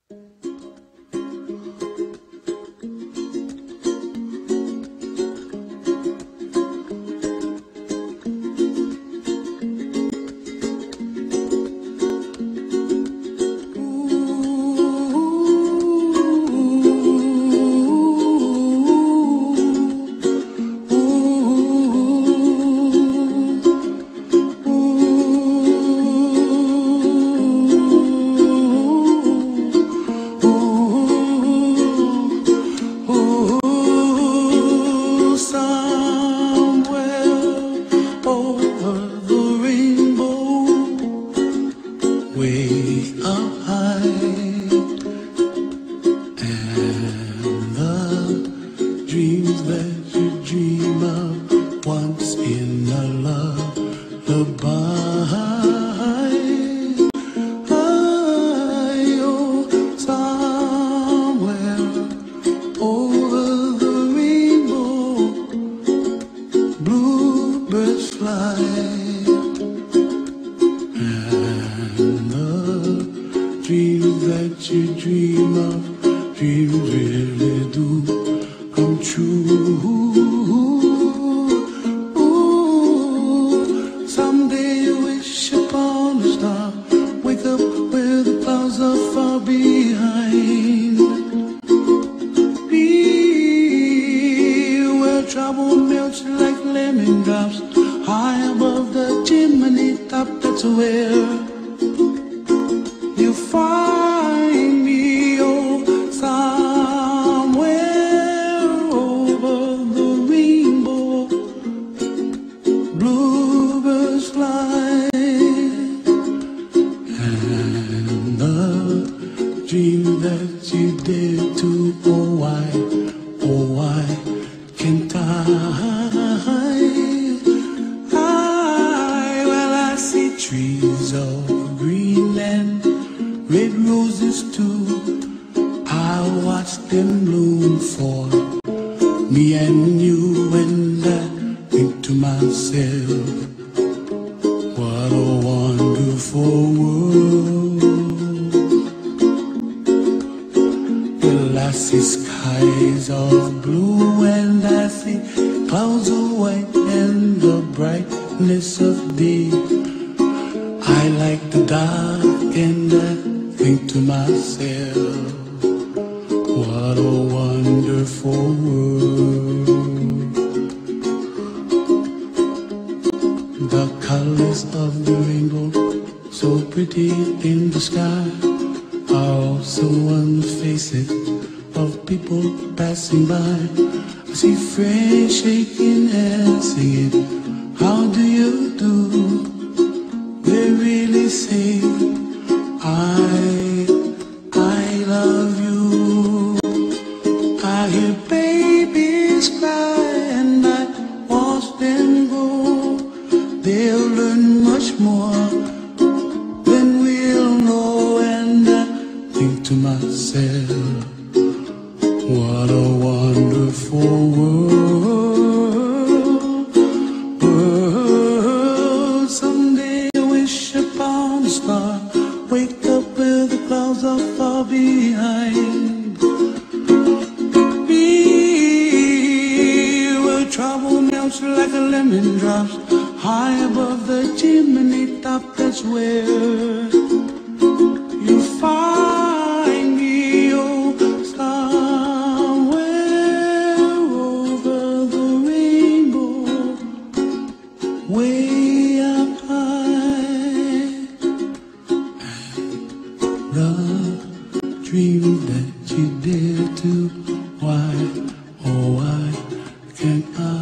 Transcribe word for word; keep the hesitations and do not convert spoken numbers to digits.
Way up high, and the dreams that you dream of once in a lullaby. I, oh, somewhere over the rainbow, bluebirds fly. Dreams that you dream of, dreams really do come true. Ooh, someday you wish upon a star, wake up where the clouds are far behind. Be where trouble melts like lemon drops, high above the chimney top. That's where you find me, oh, somewhere over the rainbow, bluebirds fly, and the dream that you dare to, oh why, oh why can't I? I, well I see trees of Greenland, red roses too, I watch them bloom for me and you, and I think to myself, what a wonderful world. Well, I see skies of blue, and I see clouds of white, and the brightness of day. I like the dark, and I think to myself, what a wonderful world. The colors of the rainbow, so pretty in the sky, are also on the faces of people passing by. I see friends shaking and singing, how do you do? They really say, I, I love you. I hear babies cry and I watch them grow. They'll learn much more than we'll know, and I think to myself, what a wonderful world. World. Someday I wish upon a star, wake up where the clouds are far behind. Be where trouble melts like a lemon drops, high above the chimney top. That's where you find me, oh, somewhere over the rainbow, way up high. The dream that you dare to, why, oh why can't I?